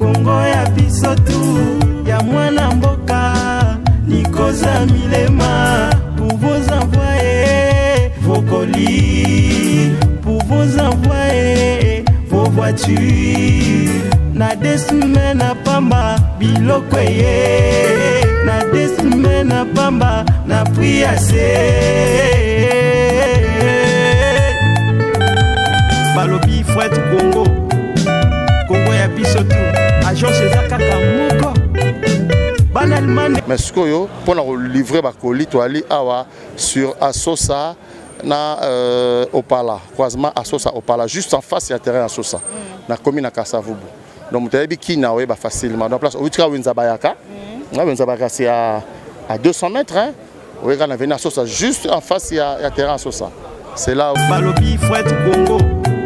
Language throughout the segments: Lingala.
Congo ya biso tu ya mwana mboka Nikoza Milema pour vous envoyer vos colis, pour vous envoyer vos voitures. Na des semaines à pamba biloko ye, na des semaines à pamba na pris assez. Balobi Fouet Congo, Congo ya biso tu, agence ezaka kamoko. Mais ce que pour livrer ma colis, tu aller sur Asosa na Opala, croisement Asosa Opala, juste en face il y a terrain Asosa, na commune à Kasavubu. Donc tu as dit qui n'a pas facilement. Donc place où tu as Winzabayaka, Winzabayaka c'est à 200 mètres, hein. Oui, quand on vient à Asosa, juste en face il y a terrain Asosa. C'est là où. Balobi Fouet Congo,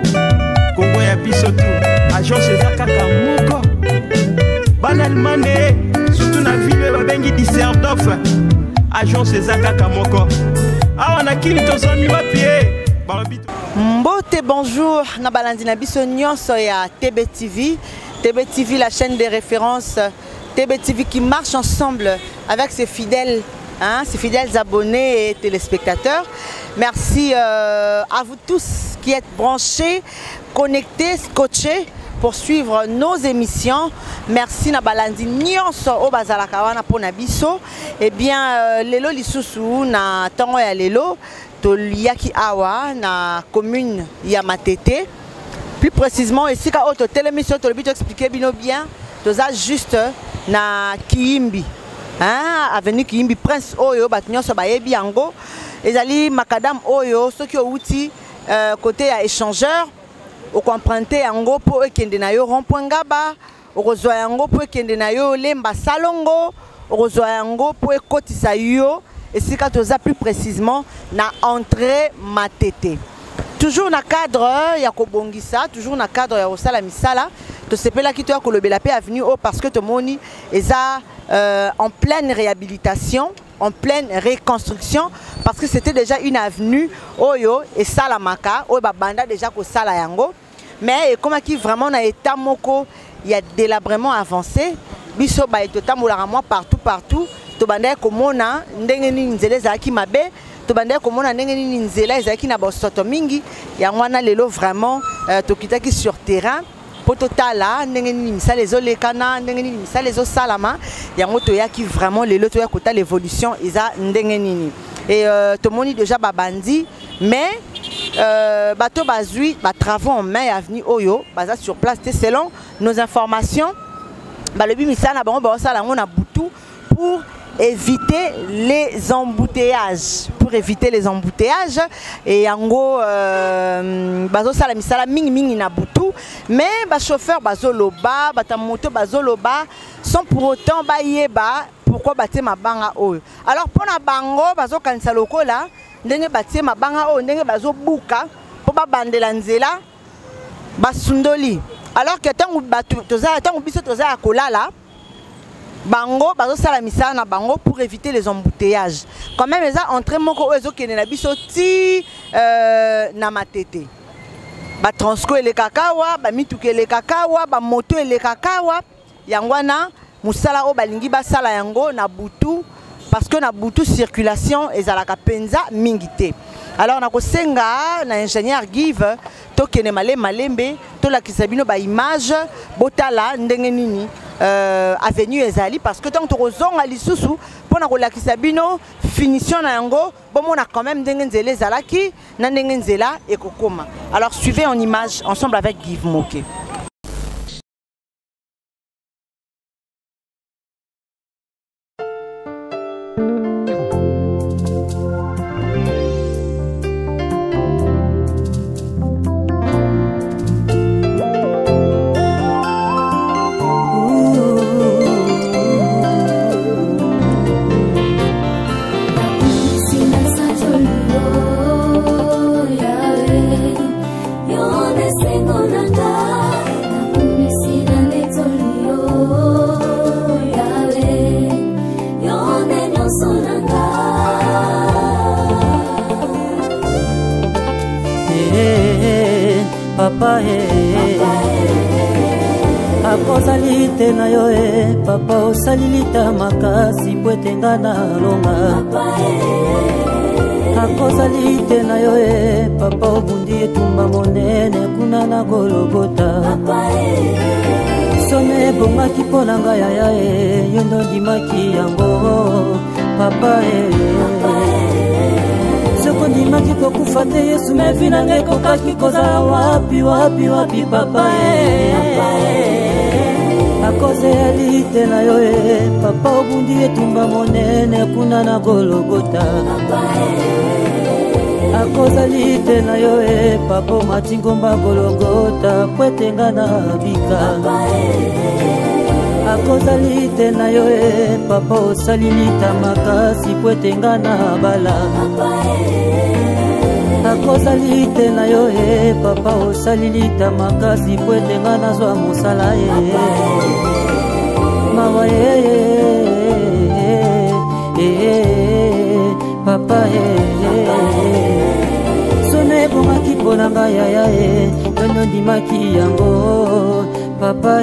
Congo ya biso tu, agence ezaka kamoko, banalement surtout na ville babengi Disserdof, agence ezaka kamoko. Ah on a kili tosami wapi balobi. Mbote bonjour na balandi na biso nyonso ya TB TV. TB TV, la chaîne de référence. TB TV qui marche ensemble avec ses fidèles abonnés et téléspectateurs. Merci à vous tous qui êtes branchés, connectés, scotchés pour suivre nos émissions. Merci na balandi nyonso o bazalaka wana pona biso. Eh bien lelo lisusu na tongo ya lelo to liaki awa na commune ya Matete. Plus précisément ici ka auto télémission to le expliquer bino bien. Toza juste na Kiyimbi. Hein, avenue Kiyimbi Prince Oyo batnyonso bayebi yango. Ezali makadam Oyo soki outi côté ya échangeur. Au comprendre yango po ekende na yo rond-point Ngaba, okozwa yango po ekende na yo Lemba Salongo, okozwa yango po ekotisa yo esika toza plus précisément na entrée Matete. Toujours na cadre ya kobongisa, toujours na cadre ya osala misala, to sepela ki to ya kolobela pe avenue o parce que to moni eza en pleine réhabilitation, en pleine reconstruction parce que c'était déjà une avenue Oyo et Salamaka, Oyo banda déjà ko sala yango. Mais comme qui vraiment na état moko, il y a délabrement avancé. Biso ba etotambola moi partout. To banda komona ndenge ni nzele za ki mabe, to banda komona ndenge ni nzela za ki na bosoto mingi, ya ngwana lelo vraiment to kitaki sur terrain. Pototala ndenge ni misala ezolekana ndenge ni misala ezosalama yango to yaki vraiment lelo to yakota l'évolution eza ndenge nini et to moni déjà babandi mais bato bazui ba travaux en main avenue Oyo baza sur place selon nos informations balobi misala na bango ba sala ngo na butu pour éviter les embouteillages. Pour éviter les embouteillages et yango bazo sala misala mingi na butu mais ba chauffeur bazo loba bata moto bazo loba sans pour autant ba yeba pourquoi baté mabanga oyo. Alors pona bango bazo kanisa lokola ndenge baté mabanga oyo ndenge bazo buka po ba bandela nzela basundoli. Alors que tangu batu toza tangu biso toza kolala bango bazo sala misala na bango pour éviter les embouteillages. Quand même eza entrée moko ezo kene na biso ti na Matete. Ba transco ele kakawa, ba mituke ele kakawa, ba moto ele kakawa. Yangwana musala o balingi ba sala yango na butu parce que na butu circulation ezalaka penza mingité. Alors na kosenga na ingénieur Give to kene malembe to la kisabino ba image botala ndenge nini avenue ezali parce que tant que rozonga lisusu pona kolakisa bino finition na yango bomona quand même ndenge nzela ezalaki na ndenge nzela ekokoma. Alors suivez en image ensemble avec Give Moke. You're the single lite na yo papa osalilita makasi po etenga na longa akoza lite na yo papa obundi etumba monene kuna na Golgota some ebongaki mpo na ngai yaya yo ndo ndimaki yango papa soko ndimaki kokufa te Yesu mevi na ngai ekokaki kozala wapi wapi wapi papa akoze ya lite na yo papa obundi etumba monene kuna na Golgota akoza lite na yo papa matingomba Golgota kwetenga na bika akoza lite na yo papa osalilita makasi kwetenga na bala akoza lite na yo papa osalilita makasi kwetenga na zwa mosala mawa papa sone ebongaki mpo na ngai yaya yono ndimaki yango papa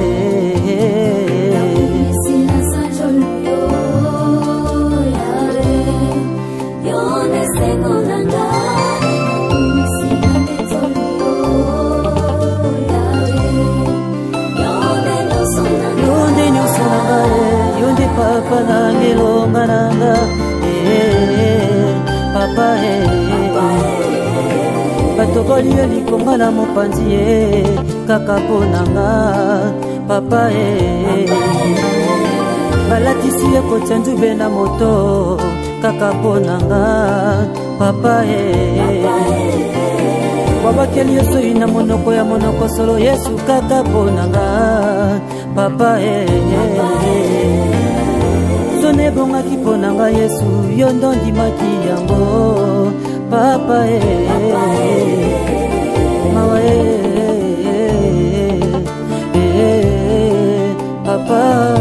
yonde papa na ngelonga nanga papa batokoli yo likonga na mopanzi kaka mpo nanga papa balatisi ye kotia nzube na moto kaka mpo nanga papa babakeli yo soi na monoko ya monoko solo Yesu kaka mpo nanga papa zone ebongaki mpo nanga Yesu yo ndo ndimaki yango papa mawa papa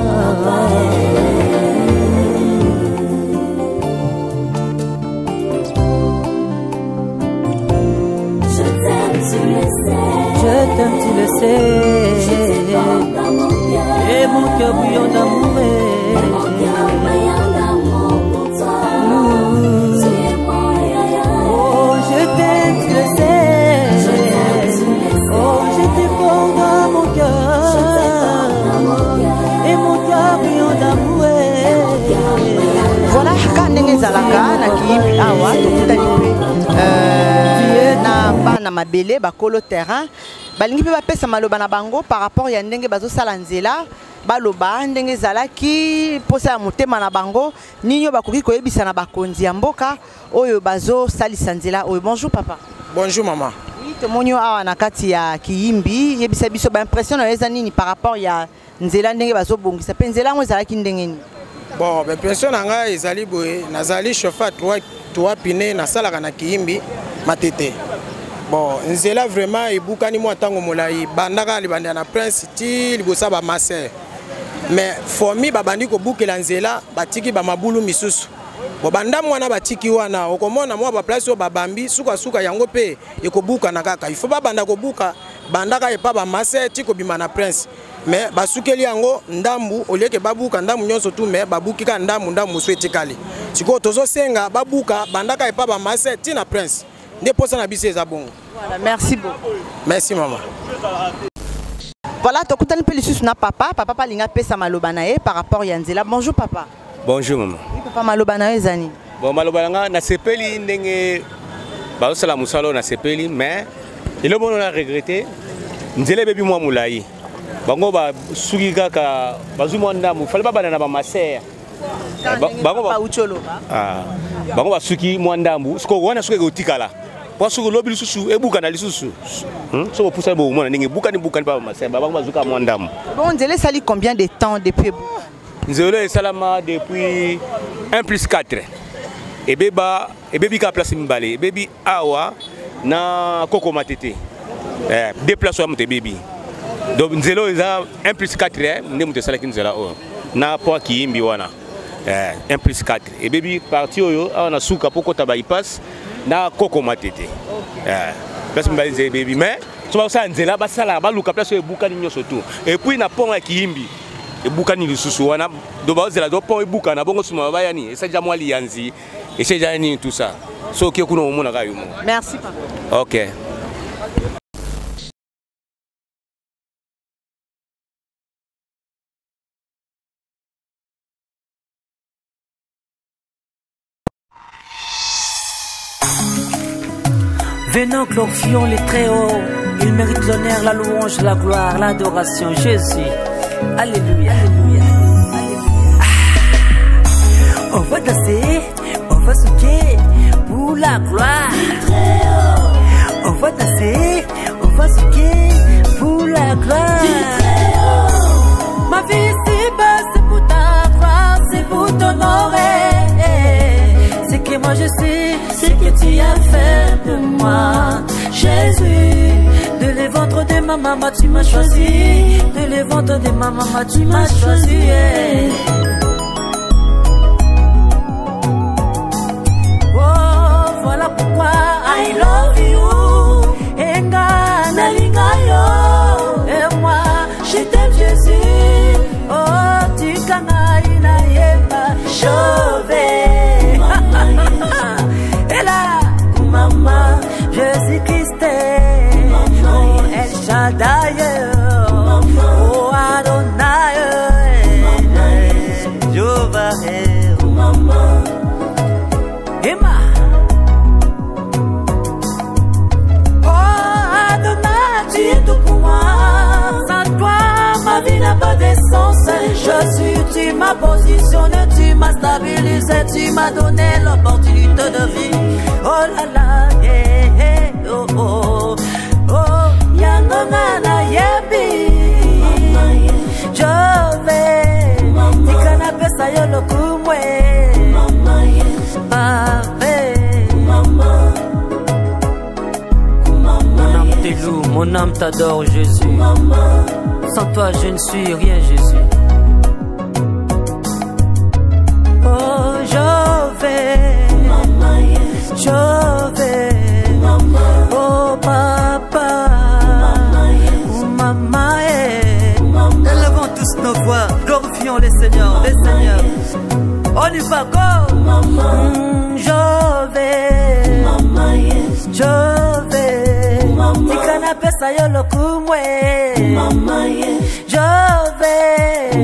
je t'aime, tu le sais. Et mon cœur bouillon d'amour. Oh, je t'aime, tu le sais. Oh, je te porte dans mon cœur. Et mon cœur bouillon d'amour. Voilà, quand on est à la na mabele bakolo terrain balingi pe bapesa maloba na bango par rapport ya ndenge bazo sala nzela baloba ndenge zalaki posa ya motema na bango ninyo bakoki koyebisa na bakonzi ya mboka oyo bazo salisa nzela oyo. Bonjour papa. Bonjour maman. Oui, tomonyo awa na kati ya Kiyimbi yebisa biso ba impression na eza nini par rapport ya nzela ndenge bazo bongisa pe nzela ngo ezalaki ndenge ni. Bon, ba impression na ngai ezali boye nazali chauffeur 3 pine na salaka na Kiyimbi matete. Bon, nzela vraiment ebukani mwa tango molai bandaka libanda na prince ti libosa ba maser. Mais fomi babandi ko bukela nzela batiki ba mabulu misusu. Bo banda mwana batiki wana okomona mwa ba place o babambi suka yango pe ekobuka na kaka. Il faut ba banda ko buka bandaka epa ba maser ti ko bima na prince. Mais basukeli yango ndambu olieke babuka ndambu nyonso tu mais babukika ndambu swetikali. Siko tozo senga babuka bandaka epa ba maser ti na prince. Voilà, merci beaucoup. Merci maman. Voilà, tu as un peu na papa. Papa linga pesa malobanae par rapport à Nzela. Bonjour papa. Bonjour maman. Oui, papa malobanae zani. Bon malobanae na sepeli ndenge ba sala musalo na sepeli mais il est bon on a regretté. Nzela bebi moi mulai. Bango ba suki kaka bazuma ndamu. Fallait pas bana na ba maser. Bango ba ucholo ba. Ah. Bango ba suki moi ndambu. Siko wana suki gotikala. Parce que l'objet sous et boucan à l'issue. So pour ça, bon, on a des boucan pas ma sœur, bah, bazooka moi d'âme. Bon, Nzela sali combien de temps depuis? Nzela salama depuis 1+4. Et bébi ka place mbale, bébi awa na koko matete. Déplacement de bébi. Donc Nzela est 1+4, nous sommes salaki Nzela na po Kiyimbi wana. 1+4. Et bébi parti oyo na suka poko tabayi passe. Na koko matete. Parce que baby mais so basala nzela basala baluka place ebukani nyonso tout et puis na pont ya Kiyimbi ebukani lisusu wana do bazela do pont ebuka na bongo suma bayani esaja mwa lianzi esaja nini tout ça so ki kuna omona ka yumo. Merci papa. OK. Venant glorifions les très hauts, il mérite l'honneur, la louange, la gloire, l'adoration. Jésus, alléluia, alléluia, alléluia. On va danser, on va souquer pour la gloire. On va danser, on va souquer pour la gloire. Ma vie ici-bas, c'est pour ta gloire, c'est pour t'honorer. Ce que moi je sais, c'est que tu as fait de moi, Jésus. De les ventres de ma maman, tu m'as choisi. De les ventres de ma maman, tu m'as choisi. Oh, voilà pourquoi I love you. Enga nalinga yo. Et moi, je t'aime Jésus. Oh, tu kanaï na yeba chauvé. Et là, maman, Jésus-Christ, oh El Shaddai, oh Adonai, Jéhovah, Emma, oh Adonai, tu es tout pour moi. Sans toi, ma vie n'a pas de sens. Je suis, tu m'as positionné, tu m'as stabilisé, tu m'as donné l'opportunité de vie. Oh là là, yeah, yeah, oh oh, oh, yangona yebi. Je vais, tikana pesa yolo kumwe. Mon âme te loue, mon âme t'adore Jésus. Sans toi je ne suis rien Jésus. Oh je vais, oh papa, oh maman, élevons tous nos voix, glorifions les seigneurs, on y va, go. Je vais, tikana pesa yolo kumwe. Je vais,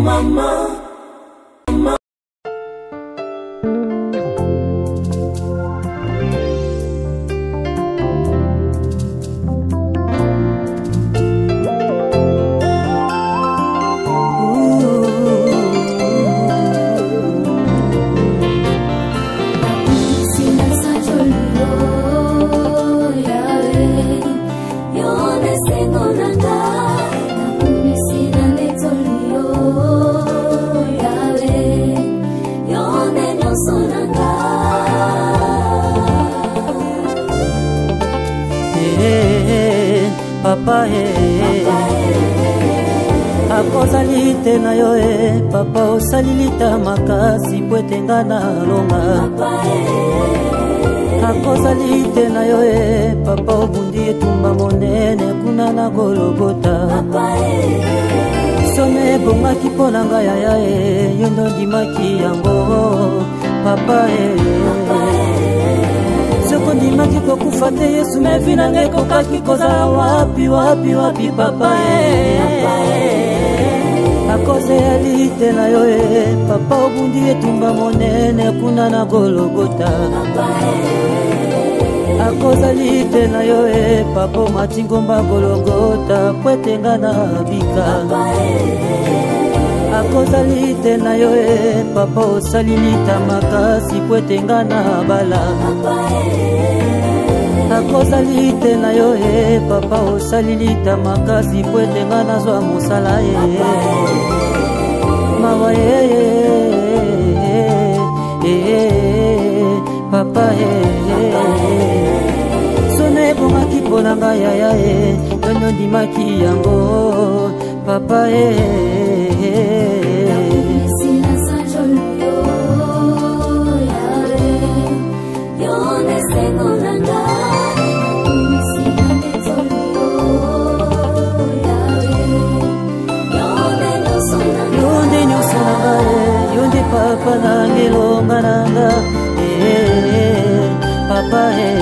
papa akozali te na yo papa osalilita makasi po etenga na longa. Akozali te na yo papa obundi etumba monene kuna na Golgota. Some ebongaki mpo na ngai yaya yo ndo ndimaki yango papa soko ndimaki kokufa te Yesu mevi na ngai kokaki kozala wapi wapi wapi papa akozali te na yo papa obundi etumba monene kuna na Golgota. Akozali te na yo papa omati ngomba Golgota po etenga na bika. Akozali te na yo papa osalilita makasi po etenga na bala. Akozali te na yo papa osalilita makasi po etenga na zwa mosala mawa papa sone ebongaki mpo na ngai yaya yono ndimaki yango papa Yo nanga ngelonga nanga papa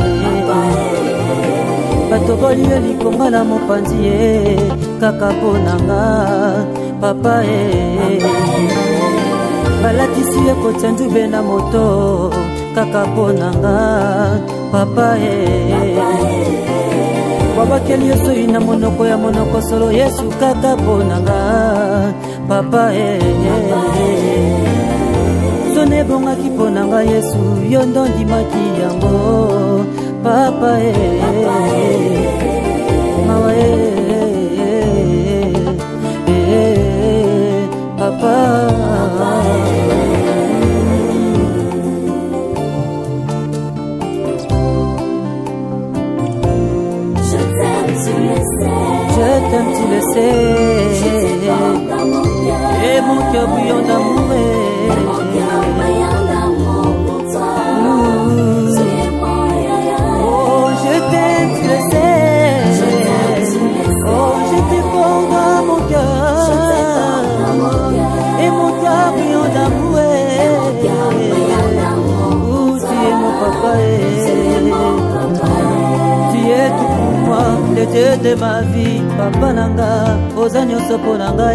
bato bolie likonga na mopanzi kaka mpo nanga papa balatisi ekotya nzube na moto kaka mpo nanga papa babakeli yo soi na monoko ya monoko solo yesu kaka mpo nanga papa sone ebongaki mpo nanga yesu yo ndo ndimaki yango papa mawa papa je t'aime, tu le sais. Et mon cœur bouillant d'amour. Et mon cœur bouillant d'amour pour toi. Oh, je t'aime, tu le sais. Oh, je te porte dans mon cœur. Et mon cœur bouillant d'amour. Oh, tu es mon papa. Tu es tout pour moi, le Dieu de ma vie. Papa nanga, ozanyo sopo nanga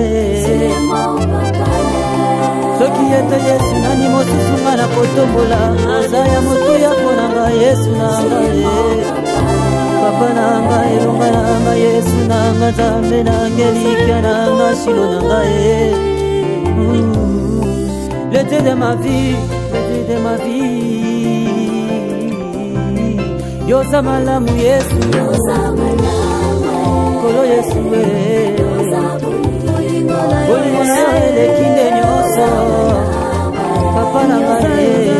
soki ete yesu nani mosusunga na kotombola azaya motuya mpo nanga yesu nanga papa nanga elonga nanga yesu nanga nzambe nanga elikya nanga shilo nanga le Dieu de ma vie, le Dieu de ma vie. Yoza malamu yesu kolo yesu bolingo na yo elekinde nyonso papa na ngai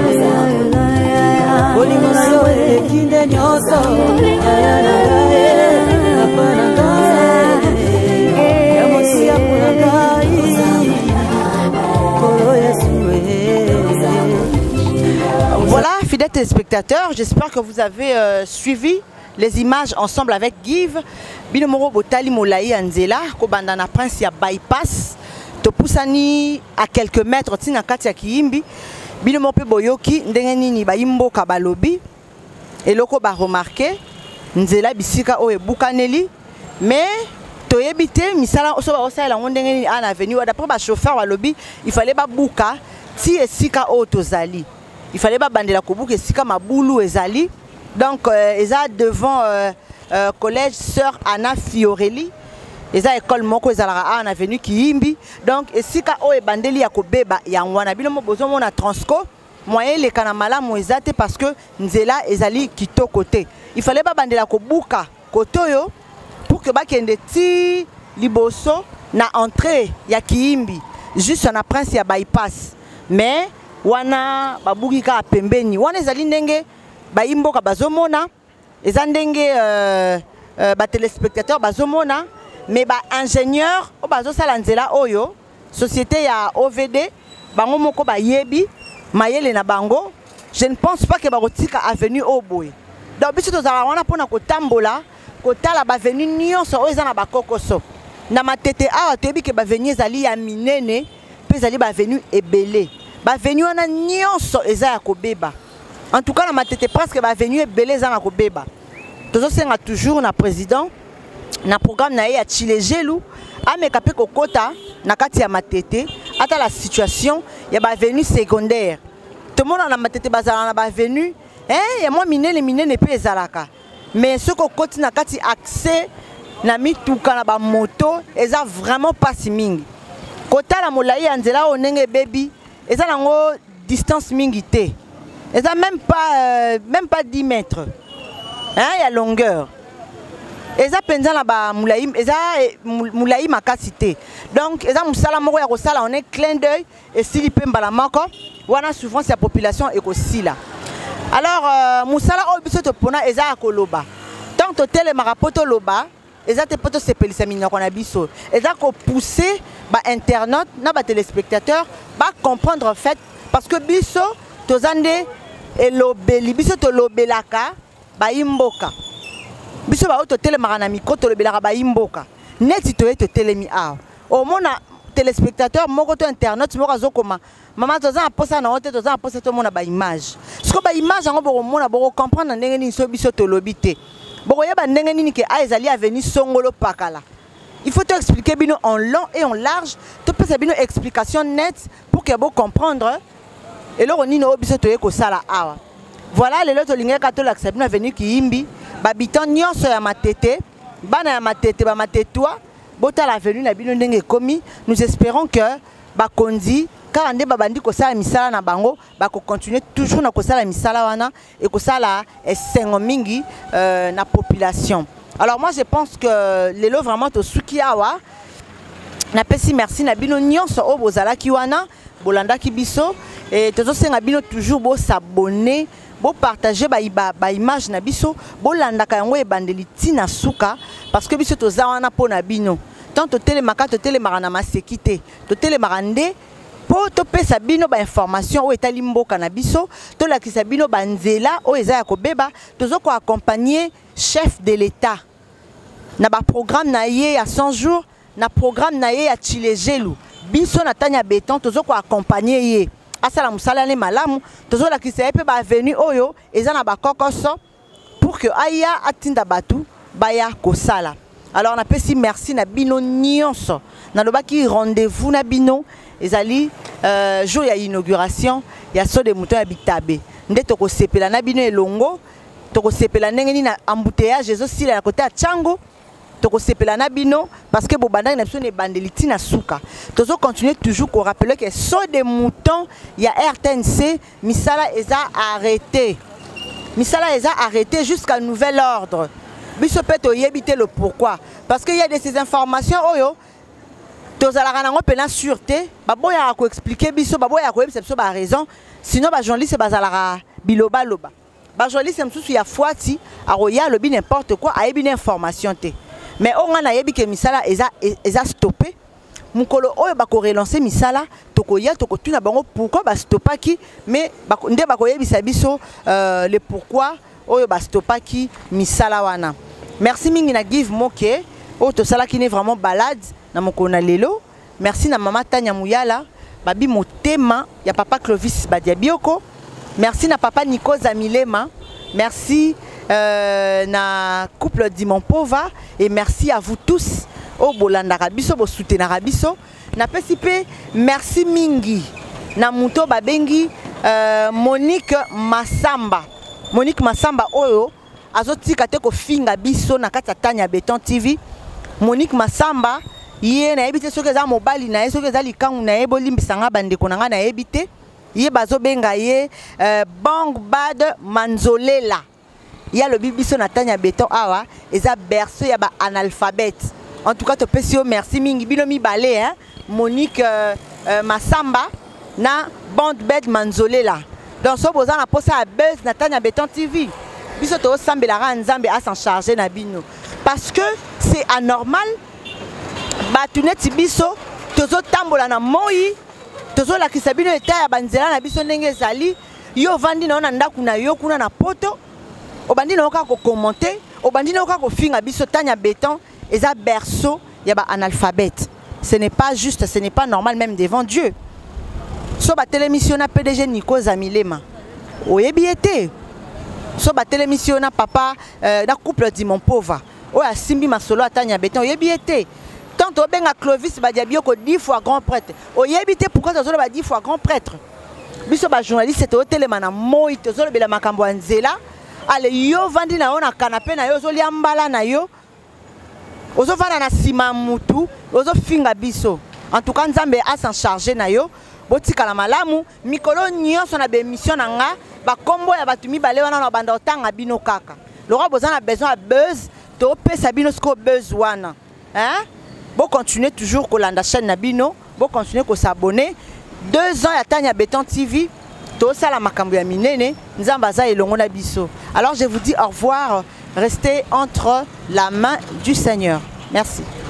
bolingo na yo elekinde nyonso aya na ngai papa na ngai ya mosi ya mpona ngai kolo yesu. Voilà, fidèles téléspectateurs, j'espère que vous avez suivi les images ensemble avec Give. Binomoro Botali Molaï Anzela, Kobandana Prince ya bypass. Topusani à quelques mètres, Tina Katia Kiimbi. Binomoro Boyoki, Ndengenini Baimbo Kabalobi. Et loko ba remarqué, Nzela Bisika Oe Bukaneli. Mais Toyebite, Misala Osoba Osala, Ndengenini An Avenue. D'après le chauffeur Walobi, il fallait pas Buka, Ti et Sika Otozali. Il fallait pas bander la Kobouk et Sika Maboulou et Zali. Donc, ils sont devant collège Sœur Anna Fiorelli. Ils sont école Moko Zalara en avenue Kiimbi. Donc, Sika O et Bandeli Yakobeba Yangwana. Bilomo besoin mon transco. Moyen les Kanamala Moizate parce que Nzela Ezali Kito côté. Il fallait pas bander la Kobuka Kotoyo pour que Bakende Ti Liboso na entrée ya Kiimbi. Juste un prince ya bypass. Mais wana babukika pembeni wana ezali ndenge baimboka bazomona eza ndenge ba téléspectateurs bazomona mais ba ingénieur o bazosala nzela oyo société ya OVD bango moko bayebi mayele na bango. Je ne pense pas que barotika avenue Oboy donc biso tozala wana pona kotambola kotala ba avenue nyonso oyo eza na bakokoso na matete awa toyebi ke ba avenue ezali ya minene pe ezali ba avenue ebele. Bavenu wana nyonso eza ya kobeba. En tout cas na matete presque bavenu ebele eza na kobeba. Tozo senga toujours na président na programme na ya Chilejelu ameka pe kokota na kati ya matete ata la situation ya bavenu secondaire. Tout le monde na matete bazala na bavenu ya moi minene pe ezalaka. Mais ce kokoti na kati accès na mituka na ba moto eza vraiment pas si mingi. Kota la molayi anzela onenge baby et ça a une distance mingité. Et ça même pas 10 mètres. Hein, il y a longueur. Et ça pendant là-bas moulaïm, et ça moulaïm a cité. Donc et ça musala moko ya kosala on est clin d'œil et s'il peut mbalamako, wana souvent c'est la population et aussi là. Alors musala o biso to pona et ça koloba. Tant totel marapoto loba, et ça te poto sepelisa minoko na biso. Et ça ko pousser ba internaute na ba téléspectateurs ba comprendre en fait parce que biso tozande elobeli biso to lobelaka ba imboka biso ba to telemaka na micro to lobelaka ba imboka neti to telemi awa o mona téléspectateur moko to internet moko azokoma mama toza na posa na hote toza na posa to mona ba image siko ba image yango boko mona boko comprendre ndenge nini so biso to lobité boko yeba ndenge nini ke a ezali avenir songolo pakala. Il faut te expliquer bino en long et en large to pesa bino explication nette pour que vous comprendre et là on ino biso to yeko sala awa. Voilà les loto linga ka to l'accès bino avenir ki imbi babitan nyonso ya matete bana ya matete ba matetwa bota la venue na bino ndenge komi. Nous espérons que bakondi car ande babandi ko sala misala na bango bako continuer toujours na ko sala misala wana et ko sala esengo mingi na population. Alors moi je pense que les lots vraiment to suki awa na pesi merci na bino nyonso o bozala ki wana bolanda ki biso et tozo senga bino toujours bo s'abonner bo partager ba image na biso bo landa ka yango e bandeli tina suka parce que biso toza wana pona bino tant to telemaka to telemaka na masekité to telemaka nde po to pesa bino ba information o etali mboka na biso to lakisa bino banzela o eza ya kobeba tozo ko accompagner chef de l'État na ba programme na ye à 100 jours na programme na ye à Chilejelu biso na tanya béton tozo ko accompagner ye asala musala ne malamu tozo lakisa ye pe ba venu oyo eza na ba kokoso pour que aya atinda batu baya kosala. Alors on appelle si merci na bino nyonso na lobaki rendez-vous na bino ezali jour ya inauguration ya so de mouton ya Bitabe nde toko sepela na bino elongo toko sepela ndenge ni na embouteillage ezo sila na côté ya Tchango toko sepela na bino parce que bobanda na biso ne bandeliti na suka tozo continuer toujours ko rappeler que so de mouton ya RTNC misala eza arrêté jusqu'à nouvel ordre. Biso peto yebite le pourquoi parce que il y a de ces informations oyo tozalaka nango pena sûreté baboya ko expliquer biso baboya ko yebisa biso ba raison sinon ba journaliste bazalaka biloba loba ba journaliste msusu ya fuati aroya lobi n'importe quoi ayebi une information te mais on a yebi ke misala eza stoppé mukolo oyo bako relancer misala tokoya tokotuna bango pourquoi ba stoppaki mais nde bako yebisa biso le pourquoi oyo ba stoppaki misala wana. Merci mingi na Give Moke o to sala ki ne vraiment balade na mokona lelo. Merci na mama Tanya Muyala babi motema ya papa Clovis Badiabioko. Merci na papa Nico Zamilema. Merci na couple Dimon Pova et merci à vous tous au bolanda rabiso bo soutenir rabiso na pesipe merci mingi na muto babengi Monique Massamba oyo azotika te ko finga biso na kati ya Tanya Béton TV. Monique Massamba ye na yebite soki eza mobali na ye soki eza likangu na ye bolimbisanga bandeko na nga na yebite ye bazobenga ye Bang Bad Manzolela ya lobi biso na Tanya Béton awa eza berceau ya ba analphabète. En tout cas to pesio merci mingi bino mibale hein Monique Massamba na Bang Bad Manzolela. Donc so boza na posa a buzz na Tanya Béton TV biso to sambela ra nzambe a s'en charger na bino parce que c'est anormal batu neti biso tozo tambola na moi tozo lakisa bino eta ya banzela na biso ndenge ezali yo vandi na ndaku na yo kuna na poto obandi na oka ko commenter obandi na oka ko finga biso Tanya Béton eza berceau ya ba analphabète. Ce n'est pas juste, ce n'est pas normal même devant Dieu. So ba télémission na PDG Nico Zamilema oyebiete so ba télémission na papa na couple Dimon Pova o ya simbi masolo a Tanya Béton oyebiete tant o benga Clovis Badiabioko 10 fois grand prêtre oyebite pourquoi tozolo ba 10 fois grand prêtre biso ba journaliste to telema na moi tozolo bela makambo nzela ale yo vandi na yo na canapé na yo zolia mbala na yo ozo vana na sima mutu ozo finga biso. En tout cas nzambe a s'en charger na yo botika la malamu mikolo nyonso na bémission na nga ba kombo ya batu mibale wana na banda otanga bino kaka lora bozana besoin de buzz to pesa bino sko buzz wana hein bo continuer toujours ko landa chaîne na bino bo continuer ko s'abonner 2 ans ya Tanya Béton TV to sala makambo ya minene nzamba za elongo na biso. Alors je vous dis au revoir, restez entre la main du Seigneur. Merci.